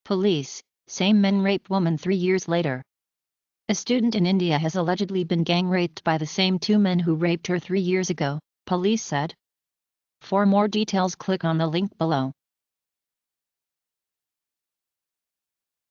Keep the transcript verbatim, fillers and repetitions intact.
Police, same men rape woman three years later. A student in India has allegedly been gang raped by the same two men who raped her three years ago, police said. For more details click on the link below.